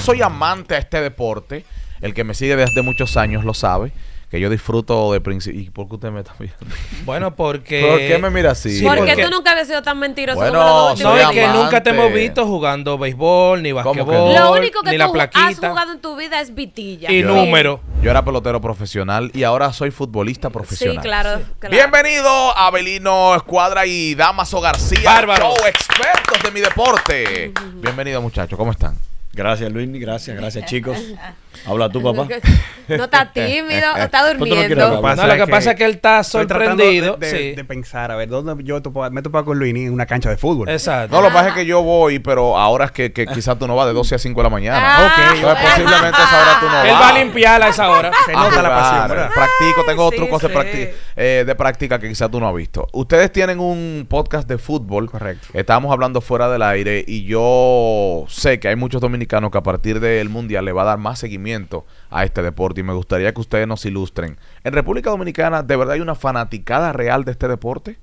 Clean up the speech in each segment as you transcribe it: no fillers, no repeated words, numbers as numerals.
soy amante a este deporte. El que me sigue desde muchos años lo sabe. Que yo disfruto de principio. ¿Y por qué usted me está mirando? Bueno, porque... ¿Por qué me mira así? Sí, porque tú nunca habías sido tan mentiroso bueno, como los no, es que amante. nunca te hemos visto jugando béisbol, ni basquetbol, no? Lo único que ni tú la has plaquita jugado en tu vida es vitilla. y número. Yo era pelotero profesional y ahora soy futbolista profesional. Sí, claro. Bienvenido a Abelino Escuadra y Damaso García. Bárbaro. Show, expertos de mi deporte. Bienvenido, muchachos. ¿Cómo están? Gracias, Luis. Gracias, chicos. Habla tú, papá. No está tímido, está quieres durmiendo. hablar? No, lo que pasa es que él está Estoy tratando sorprendido. de pensar, a ver, ¿dónde yo me he topado con Luini en una cancha de fútbol? Exacto. No, lo que pasa es que yo voy, pero ahora es que quizás tú no vas de 12 a 5 de la mañana. Ah, Entonces, posiblemente a esa hora tú no vas. Él va a limpiarla a esa hora. Se nota la pasión, ¿verdad? Practico, tengo Sí, trucos sí. de práctica que quizás tú no has visto. Ustedes tienen un podcast de fútbol. Correcto. Estábamos hablando fuera del aire y yo sé que hay muchos dominicanos que a partir del Mundial le va a dar más seguimiento a este deporte y me gustaría que ustedes nos ilustren. ¿En República Dominicana de verdad hay una fanaticada real de este deporte?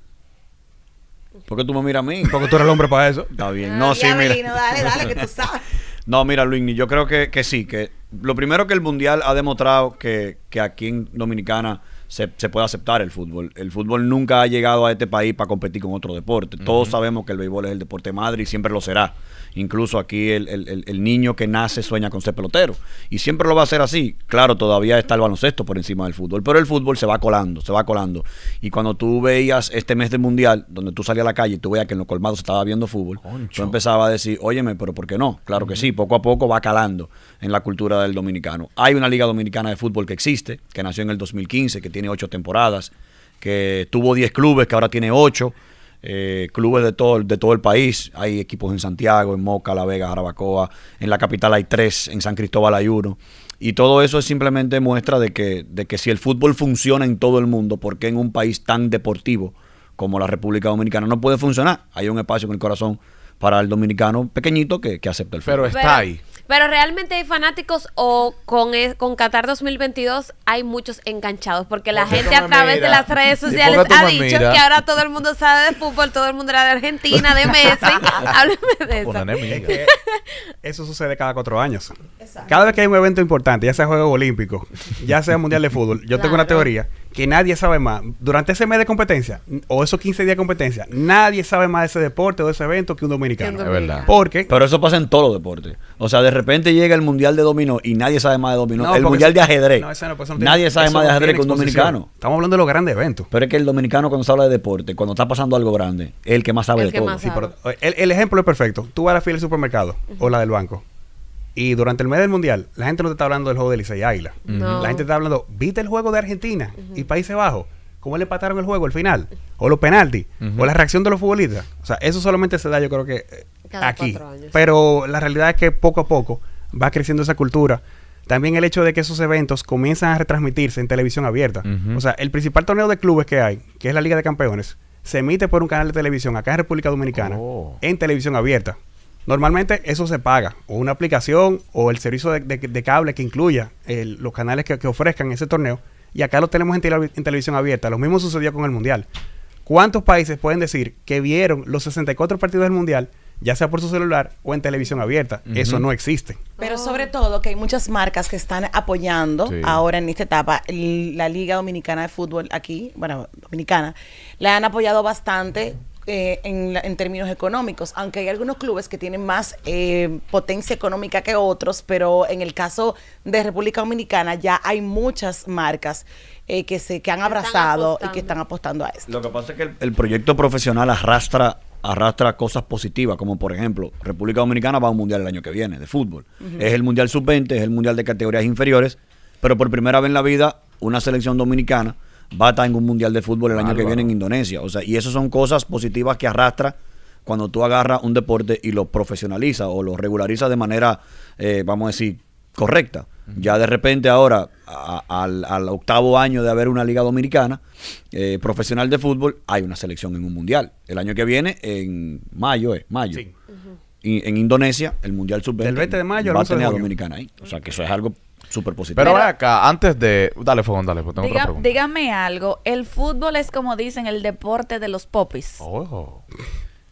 ¿Por qué tú me miras a mí? Porque tú eres el hombre para eso. Está bien. No, sí, mira. Dale, que tú sabes. No, mira, Luis, yo creo que sí. Que lo primero que el Mundial ha demostrado que aquí en Dominicana se puede aceptar el fútbol. El fútbol nunca ha llegado a este país para competir con otro deporte. Todos sabemos que el béisbol es el deporte madre y siempre lo será. Incluso aquí el niño que nace sueña con ser pelotero. Y siempre lo va a hacer así. Claro, todavía está el baloncesto por encima del fútbol. Pero el fútbol se va colando, se va colando. Y cuando tú veías este mes del Mundial, donde tú salías a la calle y tú veías que en los colmados se estaba viendo fútbol, Concho. tú empezabas a decir, óyeme, pero ¿por qué no? Claro que sí, poco a poco va calando en la cultura del dominicano. Hay una Liga Dominicana de Fútbol que existe, que nació en el 2015, que tiene 8 temporadas, que tuvo 10 clubes, que ahora tiene 8. Clubes de todo el país. Hay equipos en Santiago, en Moca, La Vega, Jarabacoa. En la capital hay 3, en San Cristóbal hay 1. Y todo eso es simplemente muestra de que si el fútbol funciona en todo el mundo, ¿por qué en un país tan deportivo como la República Dominicana no puede funcionar? Hay un espacio en el corazón para el dominicano pequeñito que acepta el fútbol. Pero está ahí. Pero realmente hay fanáticos o con Qatar 2022 hay muchos enganchados porque la ¿Por qué gente tú a me través de miras? las redes ¿Y por sociales qué tú ha me dicho miras? que ahora todo el mundo sabe de fútbol, todo el mundo era de Argentina, de Messi. Hábleme de Una eso. enemiga. Eso sucede cada 4 años. Cada vez que hay un evento importante, ya sea Juegos Olímpicos, ya sea Mundial de Fútbol, yo tengo una Claro. teoría que nadie sabe más. Durante ese mes de competencia, o esos 15 días de competencia, nadie sabe más de ese deporte o de ese evento que un dominicano. Es verdad. Porque Pero eso pasa en todos los deportes. O sea, de repente llega el Mundial de Dominó y nadie sabe más de dominó. No, el porque Mundial eso- de ajedrez. no, ese no, pues eso no tiene- Nadie sabe eso más de no ajedrez tiene que un exposición. dominicano. Estamos hablando de los grandes eventos. Pero es que el dominicano cuando se habla de deporte, cuando está pasando algo grande, es el que más sabe El de que todo. más Sí, sabe. pero el ejemplo es perfecto. Tú vas a la fila del supermercado o la del banco. Y durante el mes del mundial, la gente no te está hablando del juego de Licey Águila. No. La gente está hablando, ¿viste el juego de Argentina y Países Bajos? ¿Cómo le empataron el juego al final? O los penaltis. O la reacción de los futbolistas. O sea, eso solamente se da, yo creo que Cada aquí. 4 años. Pero la realidad es que poco a poco va creciendo esa cultura. También el hecho de que esos eventos comienzan a retransmitirse en televisión abierta. Ujú. O sea, el principal torneo de clubes que hay, que es la Liga de Campeones, se emite por un canal de televisión acá en República Dominicana Oh. en televisión abierta. Normalmente eso se paga, o una aplicación o el servicio de cable que incluya los canales que ofrezcan ese torneo, y acá lo tenemos en televisión abierta. Lo mismo sucedió con el Mundial. ¿Cuántos países pueden decir que vieron los 64 partidos del Mundial, ya sea por su celular o en televisión abierta? Eso no existe. Pero sobre todo que hay muchas marcas que están apoyando Sí. ahora en esta etapa. La Liga Dominicana de Fútbol aquí, bueno, dominicana, la han apoyado bastante en términos económicos, aunque hay algunos clubes que tienen más potencia económica que otros, pero en el caso de República Dominicana ya hay muchas marcas que han abrazado y que están apostando a esto. Lo que pasa es que el proyecto profesional arrastra cosas positivas, como por ejemplo, República Dominicana va a un mundial el año que viene de fútbol. Es el mundial sub-20, es el mundial de categorías inferiores, pero por primera vez en la vida una selección dominicana va a estar en un mundial de fútbol el año que viene en Indonesia. O sea, y eso son cosas positivas que arrastra cuando tú agarras un deporte y lo profesionalizas o lo regularizas de manera, vamos a decir, correcta. Ya de repente ahora, al 8º año de haber una liga dominicana profesional de fútbol, hay una selección en un mundial. El año que viene, en mayo, Sí. y en Indonesia, el mundial sub-20 Del 20 de mayo al va a 11 de tener a junio. Dominicana ahí. O sea, que eso es algo súper positivo. Pero ve acá, antes de... Dale, Fogón, dale, pues tengo otra pregunta. Dígame algo. El fútbol es como dicen el deporte de los popis. Oh.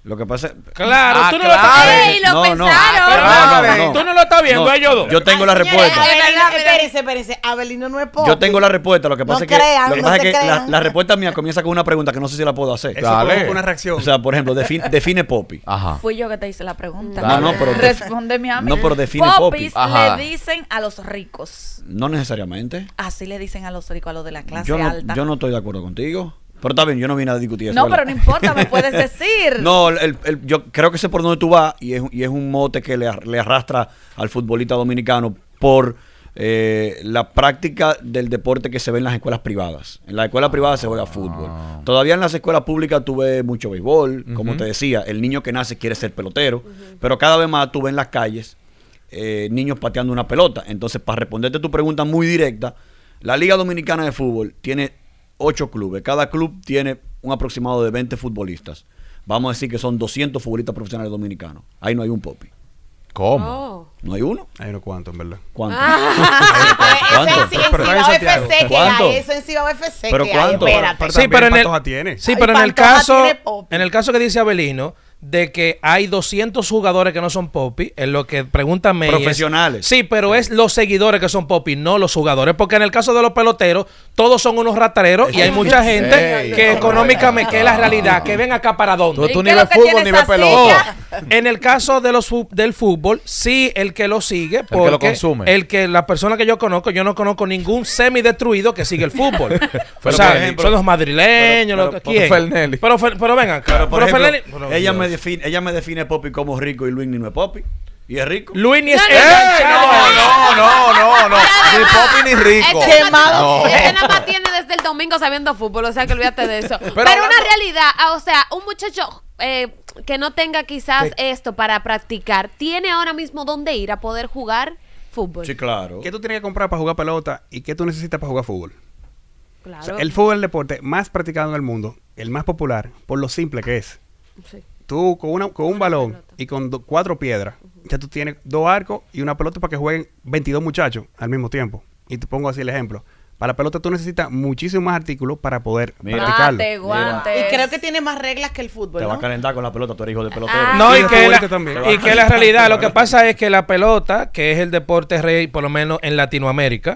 Lo que pasa es... Claro, Ah, tú no claro. lo estás ¡Ey, lo No, no. pensaron! Tú no lo estás viendo, No, ellos dos. Yo tengo la respuesta. Espérense. Abelino no es pobre. Yo tengo la respuesta. Lo que pasa No es que, crean, lo que, no pasa es se que crean. la respuesta mía comienza con una pregunta que no sé si la puedo hacer. Eso Dale. provoca una reacción. O sea, por ejemplo, define Poppy. Ajá. Fui yo que te hice la pregunta. Dale. No, pero Respóndeme a mí. no, pero define Poppy. Popis Ajá. le dicen a los ricos. No necesariamente. Así le dicen a los ricos, a los de la clase Yo alta. no estoy de acuerdo contigo. Pero está bien, yo no vine a discutir eso. No, ¿verdad? pero no importa, me puedes decir. No, yo creo que sé por dónde tú vas y es un mote que le arrastra al futbolista dominicano por la práctica del deporte que se ve en las escuelas privadas. En las escuelas privadas se juega fútbol. Todavía en las escuelas públicas tú ves mucho béisbol. Como te decía, el niño que nace quiere ser pelotero. Pero cada vez más tú ves en las calles niños pateando una pelota. Entonces, para responderte tu pregunta muy directa, la Liga Dominicana de Fútbol tiene 8 clubes. Cada club tiene un aproximado de 20 futbolistas. Vamos a decir que son 200 futbolistas profesionales dominicanos. Ahí no hay un Poppy. ¿Cómo? Oh. ¿No hay uno? Hay unos cuantos, en verdad. ¿Cuánto? Eso ¿Cuánto? en Pero está en Cibao Santiago. FC que ¿Cuánto? hay. Eso en Cibao FC ¿Pero que cuánto? hay. Espérate. Pero Sí, también pero en el- Pantoja tiene. Sí, Ay, pero Pantoja tiene Poppy. en el caso que dice Abelino, de que hay 200 jugadores que no son Poppy, en lo que pregunta May es- Profesionales. sí, pero es los seguidores que son Poppy, no los jugadores, porque en el caso de los peloteros, todos son unos rateros y hay mucha gente Ey, que no, económicamente, que es la realidad, que ven acá para dónde. Tú ¿Y qué ni es ves lo que fútbol tiene ni ves esa pelota. silla? En el caso de del fútbol, sí, el que lo sigue, que lo porque consume. la persona que yo no conozco ningún semi-destruido que sigue el fútbol. Pero, o sea, por ejemplo, son los madrileños, pero- los, pero ¿quién? Fernelli. Pero vengan, Pero, por pero ejemplo, Fernelli- pero, ella Dios. me define Poppy como rico y Luis ni no es Poppy. ¿Y es rico? Luis ni es No, no, enganchado a él. No. Ni Poppy ni rico. Este Quemado. nada más tiene desde el domingo sabiendo fútbol, o sea que olvídate de eso. Pero, hablando- una realidad, o sea, un muchacho que no tenga quizás esto para practicar, ¿tiene ahora mismo dónde ir a poder jugar fútbol? Sí, claro. ¿Qué tú tienes que comprar para jugar pelota y qué tú necesitas para jugar fútbol? Claro. O sea, el fútbol es el deporte más practicado en el mundo, el más popular, por lo simple que es. Sí. Tú con un balón pelota. y con 4 piedras, ya tú tienes 2 arcos y una pelota para que jueguen 22 muchachos al mismo tiempo. Y te pongo así el ejemplo. Para la pelota tú necesitas muchísimos más artículos para poder Mira. practicarlo. Bate, guantes. Y creo que tiene más reglas que el fútbol, Te va a ¿no? calentar con la pelota, tú eres hijo de pelotero. Ah. No, Y y de que, futbolista también. y que la realidad, lo que pasa es que la pelota, que es el deporte rey, por lo menos en Latinoamérica,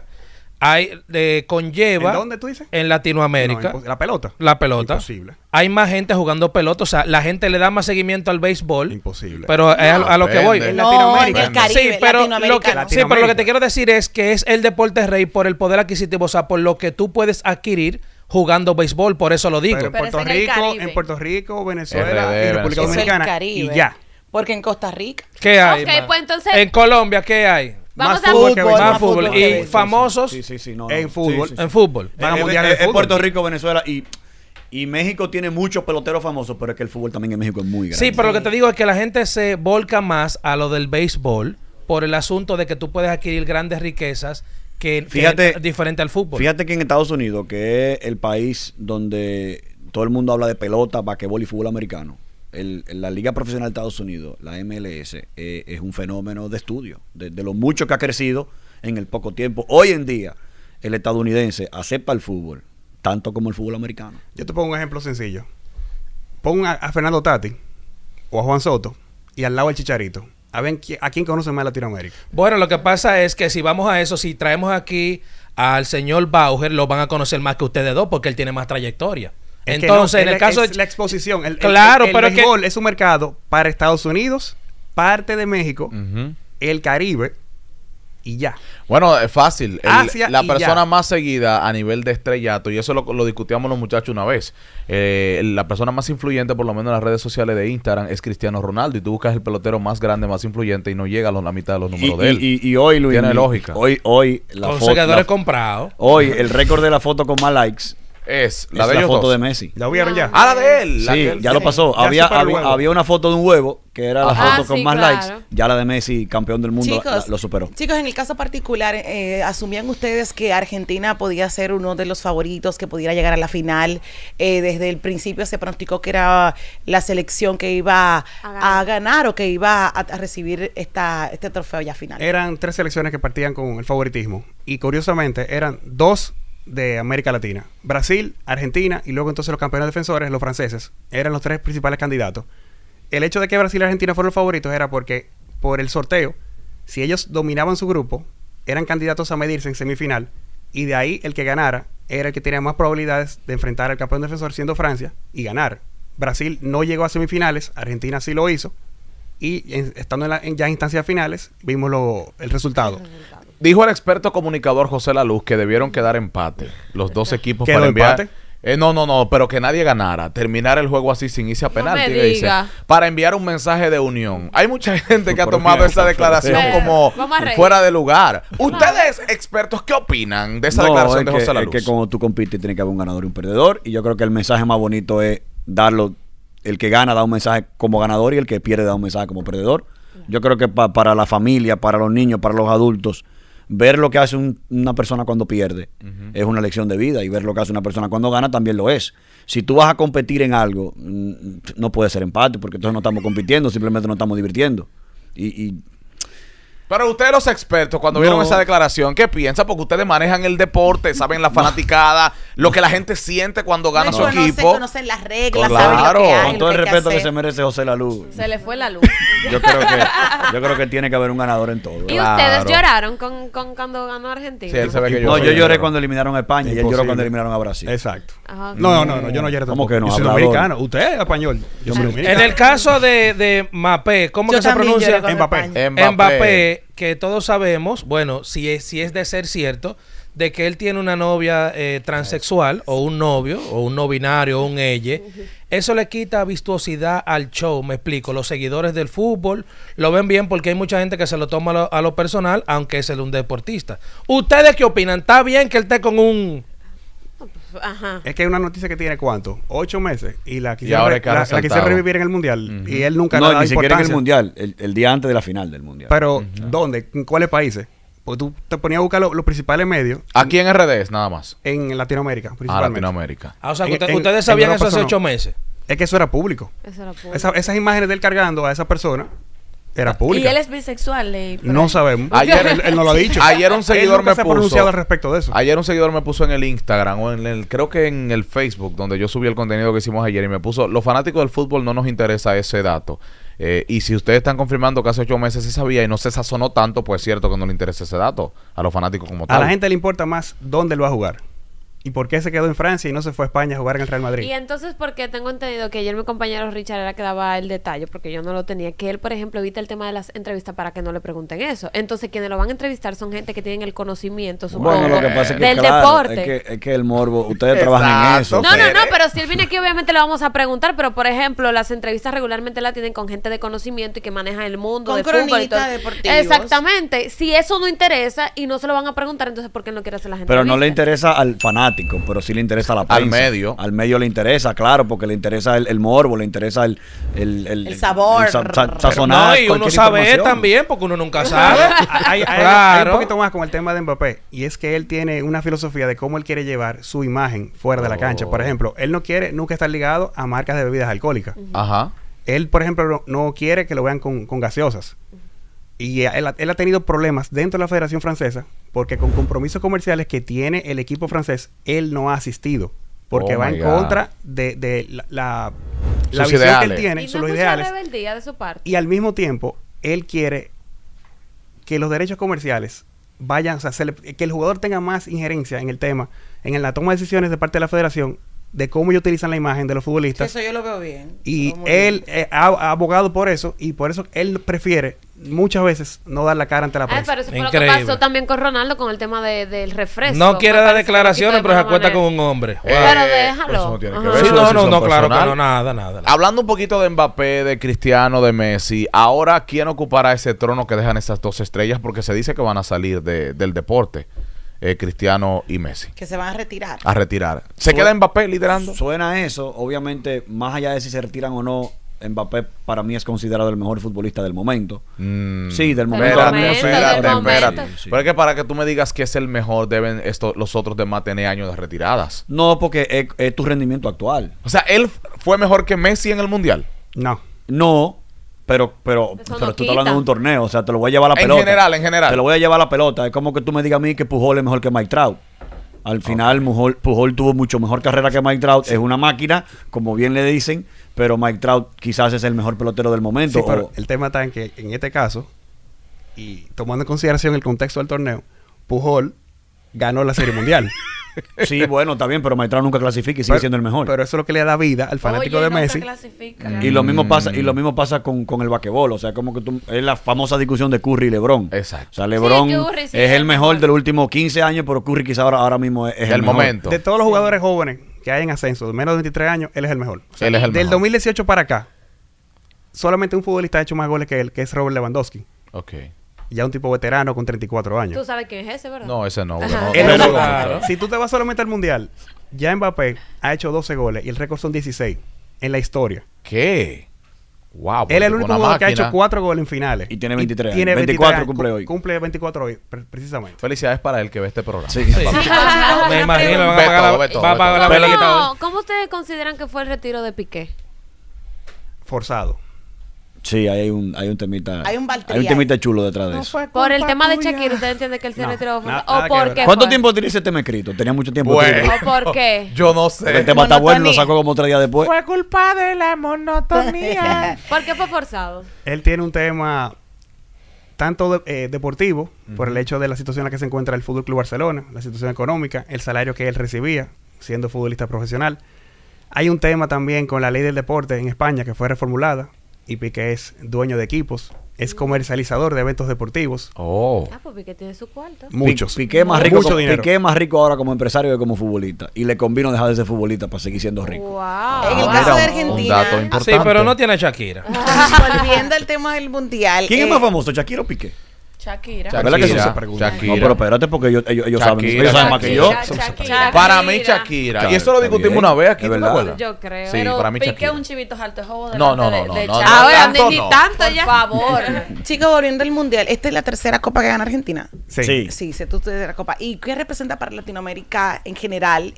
conlleva ¿En dónde tú dices? en Latinoamérica No, la pelota. la pelota. Imposible. Hay más gente jugando pelota, o sea, la gente le da más seguimiento al béisbol. Imposible. Pero es a lo que voy. depende. En No, Latinoamérica. en el Caribe, Sí, pero lo que, latinoamericano. sí, pero lo que te quiero decir es que es el deporte rey por el poder adquisitivo, o sea, por lo que tú puedes adquirir jugando béisbol, por eso lo digo. Pero en Pero es Puerto en el Rico, Caribe. en Puerto Rico, Venezuela RD, y República Eso es el Dominicana. Caribe. Y ya. Porque en Costa Rica. ¿Qué hay? Ok, ma? pues entonces- En Colombia, ¿qué hay? Vamos Más a fútbol que fútbol, béisbol. Más fútbol. que Y béisbol, famosos Sí, no. En fútbol. en fútbol. Van a mundiales de Es fútbol. Puerto Rico, Venezuela y México tiene muchos peloteros famosos, pero es que el fútbol también en México es muy grande. Sí, pero lo que te digo es que la gente se volca más a lo del béisbol por el asunto de que tú puedes adquirir grandes riquezas que Fíjate- es diferente al fútbol. Fíjate que en Estados Unidos, que es el país donde todo el mundo habla de pelota, basquetbol y fútbol americano, la Liga Profesional de Estados Unidos, la MLS, es un fenómeno de estudio, de lo mucho que ha crecido en el poco tiempo. Hoy en día, el estadounidense acepta el fútbol, tanto como el fútbol americano. Yo te pongo un ejemplo sencillo. Pon a Fernando Tati o a Juan Soto y al lado el Chicharito. A ver a quién conoce más Latinoamérica. Bueno, lo que pasa es que si vamos a eso, si traemos aquí al señor Bauer, lo van a conocer más que ustedes dos porque él tiene más trayectoria. Es que Entonces, no, en el caso es de... la exposición. Claro, el pero es que- béisbol es un mercado para Estados Unidos, parte de México, Ujú. el Caribe y ya. Bueno, es fácil. Asia La y persona ya. más seguida a nivel de estrellato, y eso lo discutíamos los muchachos una vez, la persona más influyente, por lo menos en las redes sociales de Instagram, es Cristiano Ronaldo. Y tú buscas el pelotero más grande, más influyente, y no llega a la mitad de los números de él. Y hoy, Luis, Tiene lógica. Hoy la Con foto, seguidores comprados. hoy el récord de la foto con más likes Es es la ellos foto dos. de Messi. ¿La vieron ya? Ah, la de él. la Sí, que él- ya lo pasó. Ya Había, superó el había, huevo. había una foto de un huevo que era la Ajá. foto con Sí, más claro. likes. Ya la de Messi, campeón del mundo, Chicos, lo superó. Chicos, en el caso particular, ¿asumían ustedes que Argentina podía ser uno de los favoritos que pudiera llegar a la final? Desde el principio se pronosticó que era la selección que iba a ganar o que iba a recibir este trofeo ya final. Eran 3 selecciones que partían con el favoritismo. Y curiosamente, eran 2 de América Latina. Brasil, Argentina y luego entonces los campeones defensores, los franceses. Eran los 3 principales candidatos. el hecho de que Brasil y Argentina fueron los favoritos era porque por el sorteo, si ellos dominaban su grupo, eran candidatos a medirse en semifinal, y de ahí el que ganara era el que tenía más probabilidades de enfrentar al campeón defensor, siendo Francia, y ganar. Brasil no llegó a semifinales, Argentina sí lo hizo, y estando en ya instancias finales, vimos el resultado. Dijo el experto comunicador José Laluz que debieron quedar empate los dos equipos ¿Quedó para enviar. empate? No, pero que nadie ganara. Terminar el juego así sin irse a No penalti. me le dice, diga. para enviar un mensaje de unión. Hay mucha gente que ha Pero tomado mira, esa declaración pero- como Vamos a reír. fuera de lugar. Ustedes, expertos, ¿qué opinan de esa declaración es de que, José es Laluz? que cuando tú compites tiene que haber un ganador y un perdedor. Y yo creo que el mensaje más bonito es darlo. El que gana da un mensaje como ganador y el que pierde da un mensaje como perdedor. Yo creo que para la familia, para los niños, para los adultos, ver lo que hace una persona cuando pierde es una lección de vida, y ver lo que hace una persona cuando gana también lo es. Si tú vas a competir en algo, no puede ser empate, porque entonces no estamos compitiendo, simplemente nos estamos divirtiendo. Y Pero ustedes los expertos, cuando vieron esa declaración, ¿qué piensan? Porque ustedes manejan el deporte, saben la fanaticada, lo que la gente siente cuando gana su equipo. Conocen las reglas, Claro. saben lo que hay, con todo el lo que hay respeto que hacer. se merece José Laluz, Se le fue la luz. yo creo que tiene que haber un ganador en todo. ¿Y Claro. ustedes lloraron con cuando ganó Argentina? Sí, él se ve que No, yo lloró. lloré cuando eliminaron a España y él lloró Imposible. cuando eliminaron a Brasil. Exacto. Ajá, ok. No, yo no lloré ¿Cómo tampoco. que no? Yo soy Hablador. dominicano. Usted es español. Yo soy En dominicano. el caso de Mbappé, ¿cómo Yo que se también pronuncia? lloré con Mbappé. España. Mbappé, que todos sabemos, bueno, si es de ser cierto, de que él tiene una novia transexual, o un novio, o un no binario, o un ella, eso le quita vistosidad al show, me explico. Los seguidores del fútbol lo ven bien porque hay mucha gente que se lo toma a lo personal, aunque es un deportista. ¿Ustedes qué opinan? ¿Está bien que él esté con un... Ajá. Es que hay una noticia que tiene ¿cuánto? 8 meses. Y la ahora quisieron, hay que la resaltarlo. quisieron revivir en el Mundial. Y él nunca le No, ha dado ni siquiera en el importancia. Mundial, el día antes de la final del Mundial. Pero, ¿dónde? ¿En cuáles países? Porque tú te ponías a buscar los principales medios Aquí en RDS, nada más. en Latinoamérica, A principalmente. Latinoamérica. Ah, o sea, que En- ustedes en sabían Europa eso hace eso no. 8 meses. Es que eso era público. Eso era puro. Esas imágenes de él cargando a esa persona era pública. Y él es bisexual. No sabemos. Ayer- él no lo ha dicho. Ayer un seguidor Él nunca me se ha puso- pronunciado al respecto de eso. Ayer un seguidor me puso en el Instagram o creo que en el Facebook, donde yo subí el contenido que hicimos ayer, y me puso: los fanáticos del fútbol no nos interesa ese dato. Y si ustedes están confirmando que hace 8 meses se sabía y no se sazonó tanto, pues es cierto que no le interesa ese dato a los fanáticos como tal. A la gente le importa más dónde lo va a jugar. ¿Y por qué se quedó en Francia y no se fue a España a jugar en el Real Madrid? Y entonces, porque tengo entendido que ayer mi compañero Richard era que daba el detalle, porque yo no lo tenía, que él, por ejemplo, evita el tema de las entrevistas para que no le pregunten eso. Entonces, quienes lo van a entrevistar son gente que tienen el conocimiento, supongo, Bueno, lo que pasa es que del claro, deporte. es que el morbo, ustedes trabajan en eso. No, pero si él viene aquí, obviamente le vamos a preguntar, pero por ejemplo, las entrevistas regularmente las tienen con gente de conocimiento y que maneja el mundo Con de fútbol y todo. cronistas deportivos. Exactamente. Si eso no interesa y no se lo van a preguntar, entonces ¿por qué no quiere hacer las Pero entrevistas? no le interesa al fanático, pero sí le interesa a la prensa. Al medio. Al medio le interesa, claro, porque le interesa el morbo, le interesa el sabor. sazonar No, y uno cualquier sabe información. también, porque uno nunca sabe. Hay un Claro. poquito más con el tema de Mbappé, y es que él tiene una filosofía de cómo él quiere llevar su imagen fuera de la cancha. Por ejemplo, él no quiere nunca estar ligado a marcas de bebidas alcohólicas. Ajá. Él, por ejemplo, no quiere que lo vean con gaseosas. Y él ha tenido problemas dentro de la Federación Francesa porque con compromisos comerciales que tiene el equipo francés, él no ha asistido. Porque Oh va my en God. contra de la Sus visión que ideales. él tiene, Y sus no mucha ideales. rebeldía de su parte. Y al mismo tiempo, él quiere que los derechos comerciales vayan, o sea, que el jugador tenga más injerencia en el tema, en la toma de decisiones de parte de la federación, de cómo ellos utilizan la imagen de los futbolistas. Eso yo lo veo bien. Y Lo veo muy él bien. ha abogado por eso, y por eso él prefiere muchas veces no dar la cara ante la Ay, prensa. pero eso fue lo Increíble. que pasó también con Ronaldo con el tema del refresco. No quiere Me dar parece declaraciones, un pero se poquito de acuesta mala con un hombre. Pero eso déjalo. no tiene que Ajá. ver. Sí, Eso no, es no, decisión claro que personal. no, nada. Hablando un poquito de Mbappé, de Cristiano, de Messi, ahora ¿quién ocupará ese trono que dejan esas dos estrellas? Porque se dice que van a salir del deporte, Cristiano y Messi, Que se van a retirar. a retirar. ¿Se queda Mbappé liderando? Suena eso, obviamente, más allá de si se retiran o no, Mbappé para mí es considerado el mejor futbolista del momento. Sí, del momento. Espérate, momento, espérate, del momento. espérate. Pero es que para que tú me digas que es el mejor, deben los otros demás tener años de retiradas. No, porque es tu rendimiento actual. O sea, él fue mejor que Messi en el Mundial. No. No, pero Eso tú no estás hablando de quita. un torneo, o sea, te lo voy a llevar a la En pelota. general. Te lo voy a llevar a la pelota. Es como que tú me digas a mí que Pujol es mejor que Mike Trout. Al final, Pujol tuvo mucho mejor carrera que Mike Trout. Es una máquina, como bien le dicen, pero Mike Trout quizás es el mejor pelotero del momento. Sí, pero el tema está en que en este caso, y tomando en consideración el contexto del torneo, Pujol ganó la Serie Mundial. Sí, bueno, está bien, pero Mike Trout nunca clasifica y sigue siendo el mejor. Pero eso es lo que le da vida al fanático de Messi. Y lo mismo pasa con el basquetbol. O sea, como que es la famosa discusión de Curry y LeBron. Exacto. O sea, LeBron Curry sí es el mejor mejor de los últimos 15 años, pero Curry quizá ahora mismo es el mejor. momento. De todos los jugadores jóvenes que hay en ascenso, de menos de 23 años, él es el mejor. O sea, Él es el del mejor. 2018 para acá, solamente un futbolista ha hecho más goles que él, que es Robert Lewandowski. Ok. Ya un tipo veterano con 34 años. Tú sabes quién es ese, ¿verdad? No, ese no. Ajá. no, Él no, es no, el- no, claro. Si tú te vas solamente al Mundial, ya Mbappé ha hecho 12 goles y el récord son 16 en la historia. ¿Qué? Wow. Él es el porque único una jugador que ha máquina. hecho 4 goles en finales. Y tiene 23 años. Tiene 24 años. cumple hoy. Cumple 24 hoy, precisamente. Felicidades para él que ve este programa. Sí. Sí. Me imagino, van a Ve pagar todo, la, ve todo, va a ve pagar la todo. velita hoy. ¿Cómo ustedes consideran que fue el retiro de Piqué? Forzado. Sí, hay un temita. Hay un Valtteri Hay un temita chulo detrás de eso. Por el tema de Shakira, ¿usted entiende que él se No, retiró? nada ¿O que por ver. qué? ¿Cuánto fue? tiempo tiene ese tema escrito? Tenía mucho tiempo. Bueno. escrito. ¿O por qué? Yo no El sé. tema está bueno, lo Monotonía. sacó como 3 días después. Fue culpa de la monotonía. ¿Por qué fue forzado? Él tiene un tema tanto deportivo, por el hecho de la situación en la que se encuentra el Fútbol Club Barcelona, la situación económica, el salario que él recibía siendo futbolista profesional. Hay un tema también con la ley del deporte en España que fue reformulada y Piqué es dueño de equipos, es comercializador de eventos deportivos. Oh. Ah, pues Piqué tiene su cuarto. Muchos. Piqué es más rico, Mucho dinero. Piqué es más rico ahora como empresario que como futbolista. Y le convino dejar de ser futbolista para seguir siendo rico. Wow. En el Ah, caso mira, de un Argentina, dato importante. Sí, pero no tiene Shakira. volviendo al tema del mundial. ¿Quién es más famoso, Shakira o Piqué? Shakira. ¿Verdad que eso se pregunta? Shakira. No, pero espérate, porque ellos saben, Shakira, ellos saben más que yo. Shakira. Para mí, Shakira. Claro, Y eso lo está discutimos bien. una vez aquí, Es ¿tú te verdad. acuerdas? Yo creo. Sí, Pero para mí Piqué Shakira. un chivito alto es juego No, delante no, de no, no, Shakira. Ahora, tanto ni no. tanto Por ya. favor. Chicos, volviendo al mundial, esta es la tercera copa que gana Argentina. Sí. Sí, se tú de la copa. ¿Y qué representa para Latinoamérica en general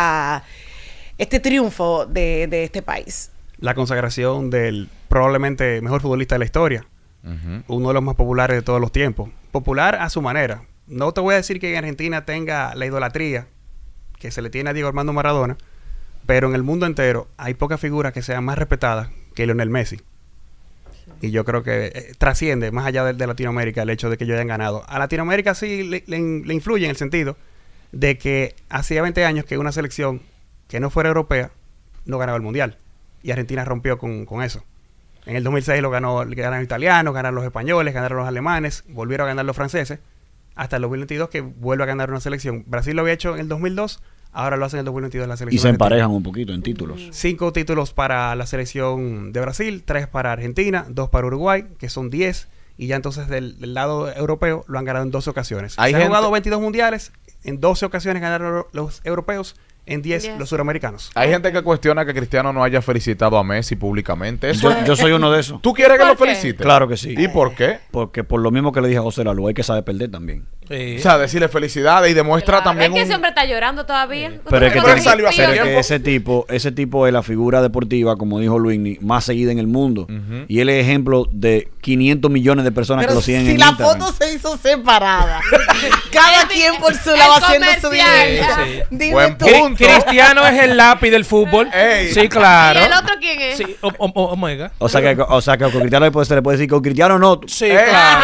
este triunfo de este país? La consagración del probablemente mejor futbolista de la historia. Ujú. Uno de los más populares de todos los tiempos. Popular a su manera. No te voy a decir que en Argentina tenga la idolatría que se le tiene a Diego Armando Maradona, pero en el mundo entero hay pocas figuras que sean más respetadas que Lionel Messi. Y yo creo que trasciende más allá de Latinoamérica el hecho de que ellos hayan ganado. A Latinoamérica sí le influye en el sentido de que hacía 20 años que una selección que no fuera europea no ganaba el Mundial. Y Argentina rompió con eso. En el 2006 ganaron los italianos, ganaron los españoles, ganaron los alemanes, volvieron a ganar los franceses, hasta el 2022 que vuelve a ganar una selección. Brasil lo había hecho en el 2002, ahora lo hace en el 2022 la selección. Y se argentina. emparejan un poquito en títulos. 5 títulos para la selección de Brasil, 3 para Argentina, 2 para Uruguay, que son 10. Y ya entonces del lado europeo lo han ganado en 12 ocasiones. Hay Se han gente- jugado 22 mundiales, en 12 ocasiones ganaron los europeos, en 10 10. los suramericanos. Hay gente que cuestiona que Cristiano no haya felicitado a Messi públicamente. Eso es- Yo soy uno de esos. ¿Tú quieres que ¿Por lo qué? felicite? Claro que sí. ¿Y por qué? Porque por lo mismo que le dije a José Lalu, hay que saber perder también. Sí. O sea, decirle felicidades y demuestra Es también que un... ese hombre está llorando todavía. Pero es que, Pero él salió a hacer pero es tiempo. que ese tipo es la figura deportiva, como dijo Luigny, más seguida en el mundo. Ujú. Y él es ejemplo de 500 millones de personas que Pero lo siguen si en la Instagram. foto se hizo separada. Cada quien por su lado haciendo su comercial. dinero. Sí, sí. Dime Buen tú. punto. Cristiano es el lápiz del fútbol. Ey. Sí, claro. ¿Y el otro quién es? Sí, Omega. O sea que con Cristiano se le puede decir, con Cristiano no. Sí, Ey. claro.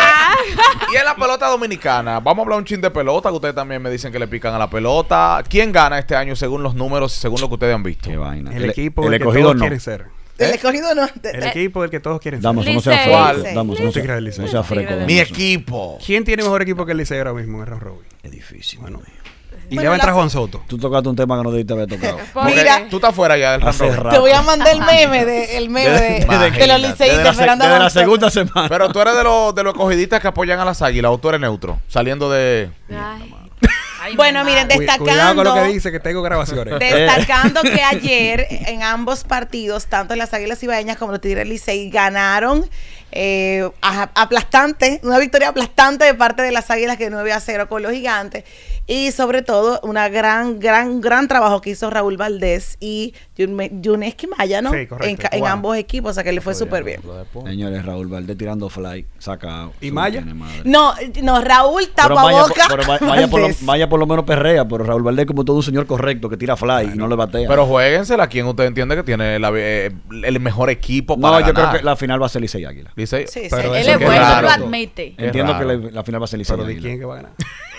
Y en la pelota dominicana, vamos a hablar un chin de pelota, que ustedes también me dicen que le pican a la pelota. ¿Quién gana este año según los números y según lo que ustedes han visto? Qué vaina. El equipo el del que escogido todos no. quieren ser. El escogido no. El equipo del que todos quieren ser. Damos, no sea Licey. freco. Licey. Damos, no Licey. sea, Licey. no sea freco. Licey. Mi damos. equipo. ¿Quién tiene mejor equipo que el Licey ahora mismo en el round robin? Es difícil. Bueno, mío. y Bueno, le va a entrar la- Juan Soto. Tú tocaste un tema que no debiste haber tocado. Porque Mira. tú estás fuera ya del Hace round robin. rato. Te voy a mandar el meme de los Imagínate. liceístas Desde la esperando a desde la Juan Soto. segunda semana. Pero tú eres de los escogidistas que apoyan a las águilas, o tú eres neutro, saliendo de... Ay. Ay, Bueno, mi miren, madre. Cuidado con lo que destacando. dice, que tengo grabaciones. Destacando que ayer en ambos partidos, tanto en las Águilas Ibaeñas como los Tigres del Licey, ganaron aplastante, una victoria aplastante de parte de las Águilas, que 9-0 con los Gigantes. Y sobre todo, una gran trabajo que hizo Raúl Valdés y Yuneski Maya, ¿no? Sí, correcto, en cubano. ambos equipos, o sea que le fue súper bien. Señores, Raúl Valdés tirando fly, sacado. ¿Y Eso Maya? tiene madre. No, Raúl Pero tapabocas. vaya por lo por lo menos perrea, pero Raúl Valdés como todo un señor correcto que tira fly y no le batea. Pero jueguensela. ¿Quién usted entiende que tiene el mejor equipo no, para yo ganar? creo que la final va a ser Licey Águila. Licey. Sí, Pero sí. Él eso es qué bueno, raro. lo admite. Entiendo raro. que la final va a ser Licey Pero ¿de Águila. quién que va a ganar?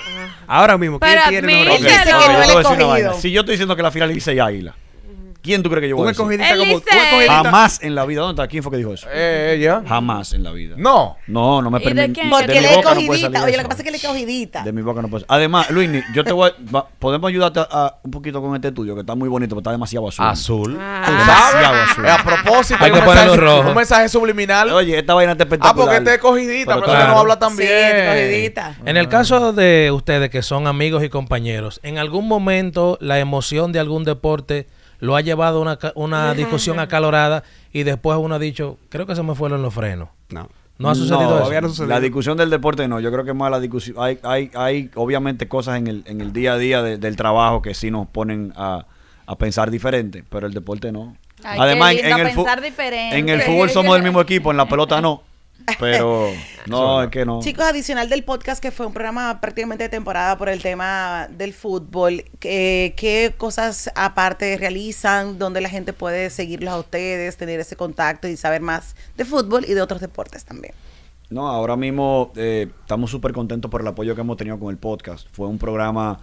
Ahora mismo, ¿quién Pero tiene admite, mejor Él dice equipo? que Ok, no yo el te voy a decir una escogido. vaina. Si yo estoy diciendo que la final es Licey Águila, ¿quién tú crees que yo voy Un a decir? escogidita El como... Un Licey. escogidita... Jamás en la vida. ¿Dónde está? ¿Quién fue que dijo eso? Ella. Jamás en la vida. No. No, no me ¿Y de permite. quién? Porque de él mi es boca no puede salir escogidita. Oye, lo eso. que pasa es que él es escogidita. De mi boca no puede. Además, Luini, yo te voy podemos ayudarte un poquito con este estudio que está muy bonito, pero está demasiado azul. Azul. Ah. ¿Tú Demasiado sabes? azul. A propósito, Hay que un ponerlo mensaje- rojo. Un mensaje subliminal. Oye, esta vaina está espectacular. porque este es cogidita, Pero pero claro. no habla tan Sí, bien. escogidita. En el caso de ustedes que son amigos y compañeros, ¿en algún momento la emoción de algún deporte lo ha llevado a una discusión acalorada y después uno ha dicho, creo que se me fueron los frenos? No. ¿No ha sucedido eso? todavía no sucedió. La discusión del deporte no, yo creo que más la discusión, hay obviamente cosas en el día a día del trabajo que sí nos ponen a pensar diferente, pero el deporte no. Ay, Además, qué lindo, en el pensar diferente. en el fútbol somos del mismo equipo, en la pelota no. Pero no, es que no. Chicos, adicional del podcast, que fue un programa prácticamente de temporada por el tema del fútbol, ¿qué cosas aparte realizan donde la gente puede seguirlos a ustedes, tener ese contacto y saber más de fútbol y de otros deportes también? No, ahora mismo estamos súper contentos por el apoyo que hemos tenido con el podcast. Fue un programa,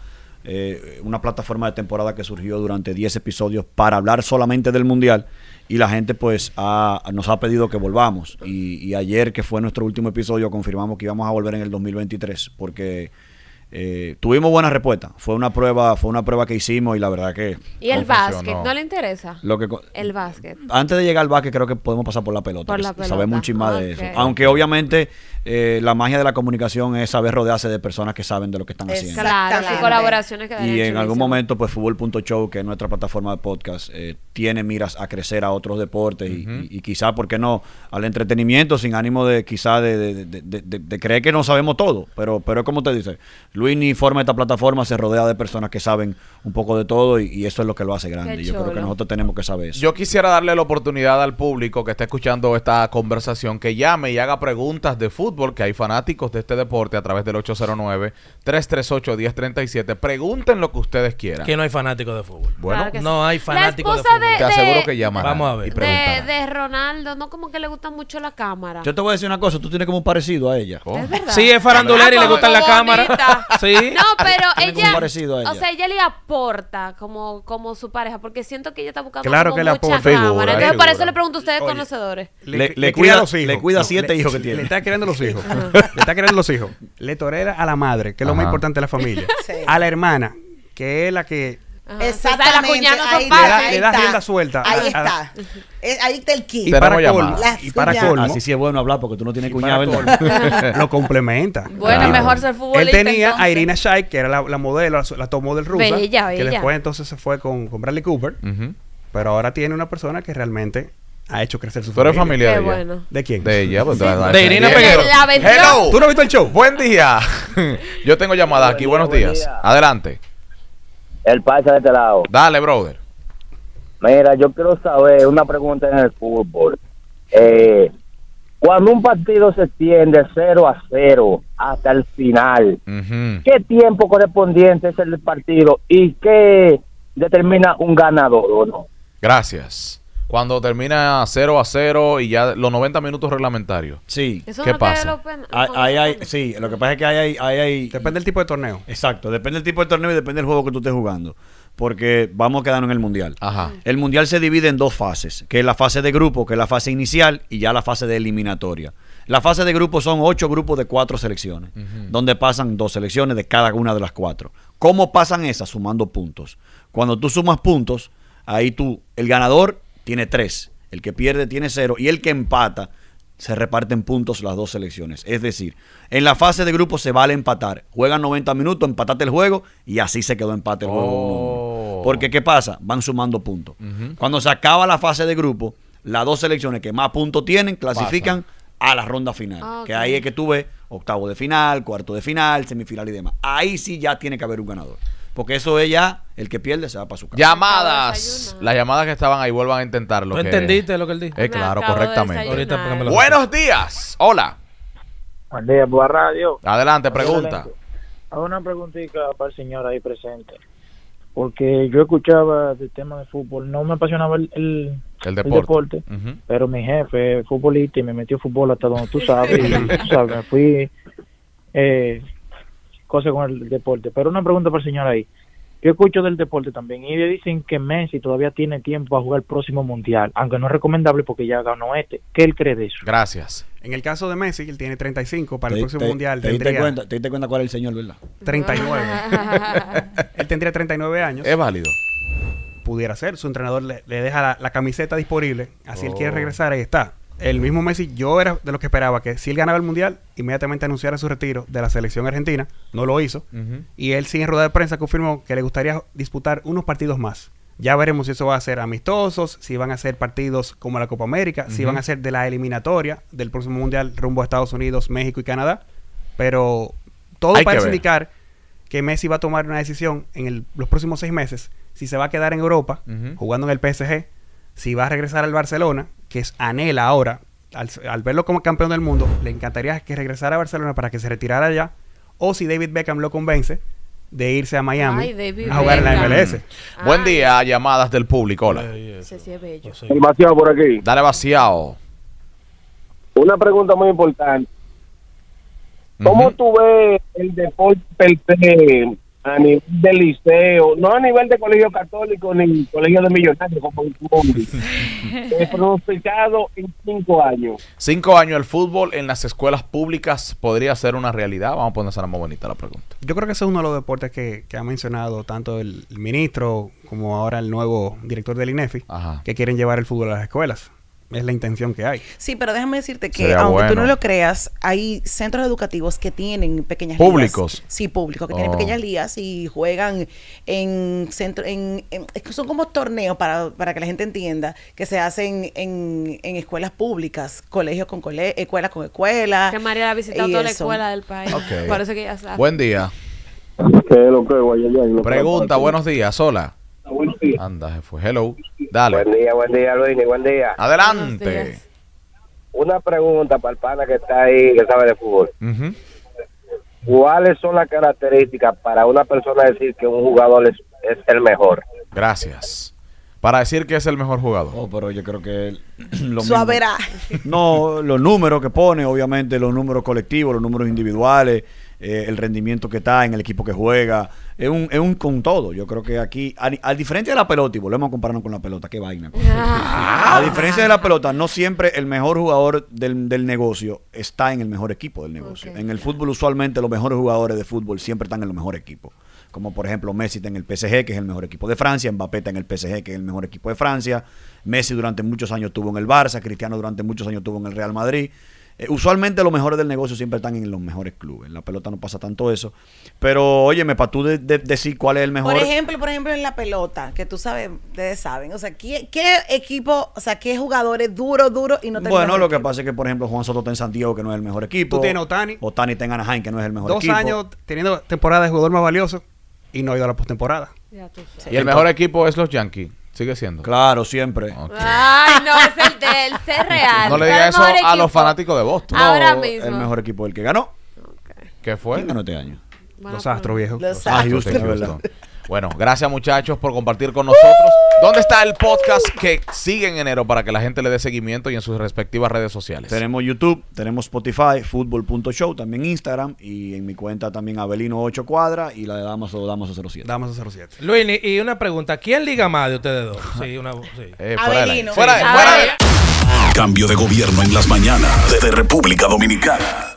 una plataforma de temporada que surgió durante 10 episodios para hablar solamente del Mundial y la gente pues nos ha pedido que volvamos. Y ayer, que fue nuestro último episodio, confirmamos que íbamos a volver en el 2023 porque tuvimos buena respuesta. Fue una prueba que hicimos y la verdad que... ¿Y el Funcionó. básquet? ¿No le interesa? Lo que, El básquet. antes de llegar al básquet creo que podemos pasar por la pelota. Por la que pelota. Sabemos un chin más de Ok. eso. Aunque obviamente la magia de la comunicación es saber rodearse de personas que saben de lo que están haciendo. Claro, Exactamente. sí, colaboraciones que Y darían en chulísimo. algún momento, pues Fútbol.show, que es nuestra plataforma de podcast, tiene miras a crecer a otros deportes y quizá, ¿por qué no?, al entretenimiento, sin ánimo de quizá de creer que no sabemos todo. Pero es como te dice, Luis ni forma esta plataforma, se rodea de personas que saben un poco de todo y eso es lo que lo hace grande. Qué Yo creo que chulo. nosotros tenemos que saber eso. Yo quisiera darle la oportunidad al público que está escuchando esta conversación que llame y haga preguntas de fútbol, que hay fanáticos de este deporte a través del 809-338-1037. Pregunten lo que ustedes quieran. Que no hay fanáticos de fútbol. Bueno, Claro que no sí. hay fanáticos de La esposa fútbol. te aseguro que llamarán Vamos a ver. y preguntarán. de Ronaldo, no como que le gusta mucho la cámara. Yo te voy a decir una cosa, tú tienes como un parecido a ella. Oh. Es verdad. Sí, es farandulera y le gusta la cámara. bonita. Sí. No, pero Tiene como ella, parecido a ella. o sea, ella le aporta como su pareja, porque siento que ella está buscando Claro como que le mucha aporta. cámara. Figura, Entonces, por figura. eso le pregunto a ustedes, Oye, conocedores. Le cría cuida- los hijos. le cuida 7 hijos que tiene. Le está criando los hijos. Le está criando los hijos. Le torera a la madre, que es lo más Ajá. importante de la familia. Sí. A la hermana, que es la que Ajá. Exactamente. O sea, las cuñadas no son ahí fáciles. le das está. rienda suelta Ahí a- está. Ahí está el kit. y Tenemos para llamada. colmo, Las y para cuñadas. colmo, Así sí es bueno hablar porque tú no tienes y cuñada, para ¿verdad? colmo, lo complementa. Bueno, Claro. mejor ser Él futbolista. tenía a entonces. Irina Shayk, que era la modelo, la top model rusa, Bella, que bella. después entonces se fue con Bradley Cooper, Ujú. pero ahora tiene una persona que realmente ha hecho crecer su ¿Tú eres familia de Qué ella? bueno. ¿De quién? De ella. Pues, De Irina Bien. Peguero. La vendió. Hello. ¿Tú no has visto el show? Buen día. Yo tengo llamada aquí. Buenos Buen días. día. Adelante. El pasa de este lado. Dale, brother. Mira, yo quiero saber una pregunta en el fútbol. Cuando un partido se extiende 0-0 hasta el final, Ujú. ¿qué tiempo correspondiente es el partido y qué determina un ganador o no? Gracias. Cuando termina 0-0 y ya los 90 minutos reglamentarios. Sí. Eso ¿Qué no queda pasa? los pen- Sí, lo que pasa es que hay Depende del tipo de torneo. exacto, depende del tipo de torneo y depende del juego que tú estés jugando. Porque vamos a quedarnos en el Mundial. Ajá. El Mundial se divide en dos fases, que es la fase de grupo, que es la fase inicial, y ya la fase de eliminatoria. La fase de grupo son 8 grupos de 4 selecciones, donde pasan 2 selecciones de cada una de las 4. ¿Cómo pasan esas? Sumando puntos. Cuando tú sumas puntos, ahí el ganador tiene 3, el que pierde tiene 0, y el que empata se reparten puntos las dos selecciones. Es decir, en la fase de grupo se vale empatar. Juegan 90 minutos, empatate el juego y así se quedó empate el juego. 1-1. Porque ¿qué pasa? Van sumando puntos. Cuando se acaba la fase de grupo, las dos selecciones que más puntos tienen clasifican a la ronda final. Ah, ok. Que ahí es que tú ves octavo de final, cuarto de final, semifinal y demás. Ahí sí ya tiene que haber un ganador. Porque eso es ya, el que pierde se va para su casa. Llamadas. desayunar. Las llamadas que estaban ahí vuelvan a intentarlo. ¿Tú entendiste lo que él dijo? Me Claro, acabo de correctamente. desayunar. Ahorita póngamelo. Buenos días. Hola. Buen día, por radio. Adelante, pregunta. Hago una preguntita para el señor ahí presente. Porque yo escuchaba del tema de fútbol, no me apasionaba el deporte, pero mi jefe es futbolista y me metió fútbol hasta donde tú sabes, y, tú sabes, me fui cosas con el deporte. Pero una pregunta para el señor ahí. Yo escucho del deporte también y le dicen que Messi todavía tiene tiempo para jugar el próximo mundial, aunque no es recomendable porque ya ganó este. ¿Qué él cree de eso? Gracias. En el caso de Messi, él tiene 35 para el próximo mundial. Te diste cuenta cuál es el señor, ¿verdad? 39. Él tendría 39 años. Es válido. Pudiera ser. Su entrenador le deja la camiseta disponible. Así él quiere regresar, ahí está. El mismo Messi, yo era de los que esperaba que si él ganaba el mundial, inmediatamente anunciara su retiro de la selección argentina. No lo hizo. Y él, sin rueda de prensa, confirmó que le gustaría disputar unos partidos más. Ya veremos si eso va a ser amistosos, si van a ser partidos como la Copa América, si van a ser de la eliminatoria del próximo mundial rumbo a Estados Unidos, México y Canadá. Pero todo parece indicar que Messi va a tomar una decisión en los próximos 6 meses. Si se va a quedar en Europa, jugando en el PSG, si va a regresar al Barcelona, que es anhela ahora, al verlo como campeón del mundo, le encantaría que regresara a Barcelona para que se retirara allá, o si David Beckham lo convence de irse a Miami a jugar en la MLS. Buen día, llamadas del público. Hola. Ese sí es bello. El vaciado por aquí. Dale vaciado. Una pregunta muy importante. ¿Cómo tú ves el deporte per se a nivel de liceo, no a nivel de colegio católico ni colegio de millonarios como el fútbol, pronosticado en 5 años? 5 años el fútbol en las escuelas públicas podría ser una realidad. Vamos a ponerse más bonita la pregunta. Yo creo que ese es uno de los deportes que ha mencionado tanto el ministro como ahora el nuevo director del INEFI, que quieren llevar el fútbol a las escuelas. Es la intención que hay. Sí, pero déjame decirte que aunque tú no lo creas, hay centros educativos que tienen pequeñas ¿públicos? Ligas. Sí, públicos, que tienen pequeñas ligas y juegan en centro, son como torneos para que la gente entienda, que se hacen en escuelas públicas, colegios con escuelas con escuelas. Que María ha visitado toda la escuela del país. Por eso que ya sabe. Buen día. Pregunta, buenos días, hola. Anda, se fue. Hello. Dale. Buen día, Luis, buen día. Adelante. Una pregunta para el pana que está ahí, que sabe de fútbol. ¿Cuáles son las características para una persona decir que un jugador es el mejor? Gracias. Para decir que es el mejor jugador. Oh, pero yo creo que suaveraje. No, los números que pone, obviamente, los números colectivos, los números individuales, el rendimiento que está en el equipo que juega, es un con todo. Yo creo que aquí, a diferencia de la pelota, y volvemos a compararnos con la pelota, qué vaina. A diferencia de la pelota, no siempre el mejor jugador del negocio está en el mejor equipo del negocio. En el fútbol, usualmente, los mejores jugadores de fútbol siempre están en los mejores equipos. Como por ejemplo Messi está en el PSG, que es el mejor equipo de Francia, Mbappé está en el PSG, que es el mejor equipo de Francia, Messi durante muchos años estuvo en el Barça, Cristiano durante muchos años estuvo en el Real Madrid. Usualmente los mejores del negocio siempre están en los mejores clubes. En la pelota no pasa tanto eso. Pero, óyeme, para tú decir cuál es el mejor... Por ejemplo, en la pelota, que tú sabes, ustedes saben. O sea, ¿qué equipo, o sea, qué jugadores duro y no te... Bueno, lo que pasa es que, por ejemplo, Juan Soto está en Santiago, que no es el mejor equipo. Tú tienes Otani. Otani está en Anaheim, que no es el mejor equipo. 2 años teniendo temporada de jugador más valioso y no ha ido a la postemporada. Y el mejor equipo es los Yankees. Sigue siendo. Claro, siempre. Okay. Ay, no, es el del ser real. No le digas eso a los fanáticos de Boston. Ahora no, mismo. El mejor equipo, el que ganó. Okay. ¿Qué fue? ¿Quién ganó este año? Los Astros, viejo. Los Astros. Houston. Bueno, gracias muchachos por compartir con nosotros. ¿Dónde está el podcast que sigue en enero para que la gente le dé seguimiento y en sus respectivas redes sociales? Tenemos YouTube, tenemos Spotify, Fútbol.show, también Instagram y en mi cuenta también Abelino 8 Cuadra y la de Damaso 07. Damaso 07. Luis, y una pregunta. ¿Quién liga más de ustedes dos? Sí, Abelino. Fuera de. Cambio de gobierno en las mañanas de República Dominicana.